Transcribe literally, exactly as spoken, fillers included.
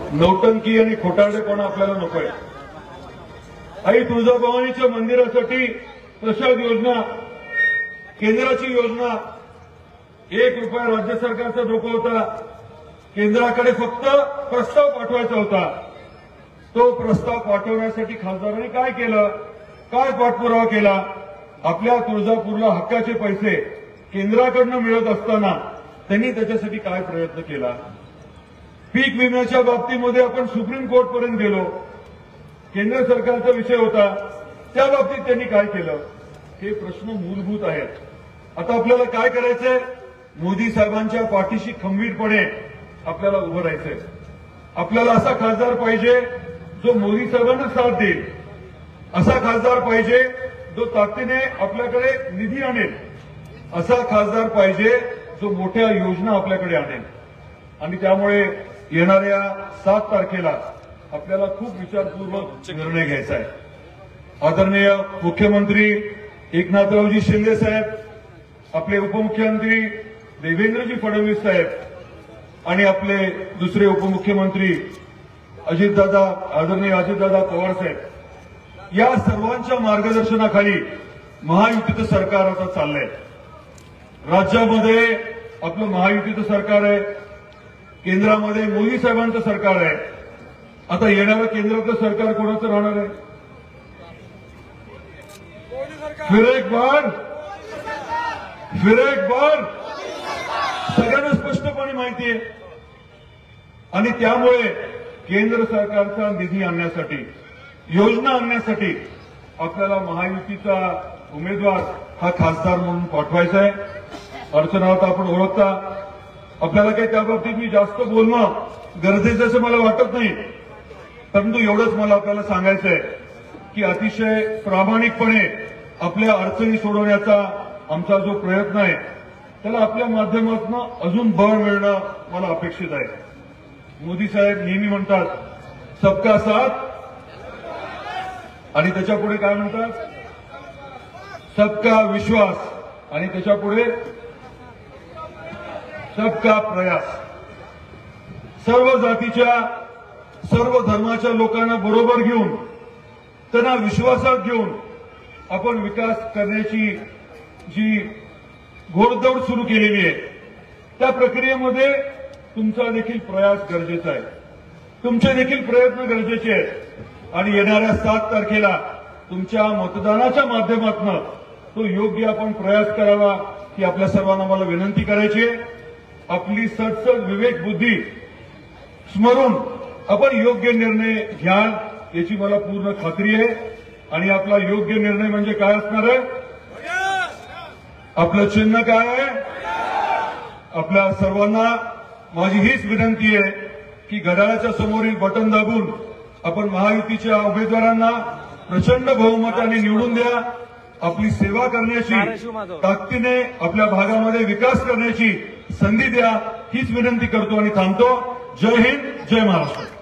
नौटंकी आणि खोटारडेपणा आपल्याला नकोय। आई तुळजाभवानीच्या मंदिरासाठी प्रसाद योजना, केंद्राची योजना, एक रुपया राज्य सरकारचा डोकं होता, केंद्राकडे फक्त प्रस्ताव पाठवायचा होता। तो प्रस्ताव पाठवण्यासाठी खासदारांनी काय केलं, काय पाठपुरावा केला? आपल्या तुळजापूरला हक्काचे पैसे केंद्राकडनं मिळत असताना त्यांनी त्याच्यासाठी काय प्रयत्न केला? पीक विम्याच्या बाबतीमध्ये आपण सुप्रीम कोर्टपर्यंत गेलो, केंद्र सरकारचा विषय होता, त्या बाबतीत त्यांनी काय केलं? हे प्रश्न मूलभूत आहेत। आता आपल्याला काय करायचंय? मोदी साहेबांच्या पाठीशी खंबीरपणे आपल्याला उभं राहायचंय। आपल्याला असा खासदार पाहिजे जो मोदी साहेबांना साथ देईल, असा खासदार पाहिजे जो ताकदीने आपल्याकडे निधी आणेल, असा खासदार पाहिजे जो मोठ्या योजना आपल्याकडे आणेल। आणि त्यामुळे येणाऱ्या सात तारखेला आपल्याला खूप विचारपूर्वक निर्णय घ्यायचा आहे। आदरणीय मुख्यमंत्री एकनाथरावजी शिंदे साहेब, आपले उपमुख्यमंत्री देवेंद्रजी फडणवीस साहेब आणि आपले दुसरे उपमुख्यमंत्री अजितदादा, आदरणीय अजितदादा पवार साहेब, या सर्वांच्या मार्गदर्शनाखाली महायुतीचं सरकार आता चाललंय। राज्यामध्ये आपलं महायुतीचं सरकार आहे, केंद्रामध्ये मोदी साहेबांचं सरकार आहे। आता येणारं केंद्राचं सरकार कोणाचं राहणार आहे? फिर एक बार फिर एक बार सगळ्यांना स्पष्टपणे माहिती आहे। आणि त्यामुळे केंद्र सरकारचा निधी आणण्यासाठी, योजना आणण्यासाठी आपल्याला महायुतीचा उमेदवार हा खासदार म्हणून पाठवायचा आहे। अर्चनावत आपण ओळखता, आपल्याला काही त्या बाबतीत मी जास्त बोलणं गरजेचं असं मला वाटत नाही, परंतु एवढंच मला आपल्याला सांगायचं आहे की अतिशय प्रामाणिकपणे आपल्या अडचणी सोडवण्याचा आमचा जो प्रयत्न आहे त्याला आपल्या माध्यमातून अजून बळ मिळणं मला अपेक्षित आहे। मोदी साहेब नेहमी म्हणतात सबका साथ, आणि त्याच्यापुढे काय म्हणतात? सबका विश्वास, आणि त्याच्यापुढे सबका प्रयास। सर्व जातीच्या, सर्व धर्माच्या लोकांना बरोबर घेऊन, त्यांना विश्वासात घेऊन आपण विकास करण्याची जी घोडदौड सुरू केलेली आहे, त्या प्रक्रियेमध्ये तुमचा देखील प्रयास गरजेचा आहे, तुमचे देखील प्रयत्न गरजेचे आहेत। आणि येणाऱ्या सात तारखेला तुमच्या मतदानाच्या माध्यमातून तो योग्य आपण प्रयास करावा ही आपल्या सर्वांना मला विनंती करायची आहे। आपली सडसड विवेक बुद्धी स्मरून आपण योग्य निर्णय घ्याल याची मला पूर्ण खात्री आहे। आणि आपला योग्य निर्णय म्हणजे काय असणार आहे? आपलं चिन्ह काय आहे? आपल्या सर्वांना माझी हीच विनंती आहे की घड्याळाच्या समोरील बटन दाबून आपण महायुतीच्या उमेदवारांना प्रचंड बहुमताने निवडून द्या। आपली सेवा करण्याची, ताकदीने आपल्या भागामध्ये विकास करण्याची संधी द्या, हीच विनंती करतो आणि थांबतो। जय हिंद, जय महाराष्ट्र।